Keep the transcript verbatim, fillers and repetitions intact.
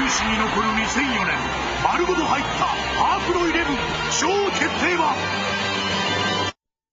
史に残るにせんよねん丸ごと入ったハーフのイレブン超決定版。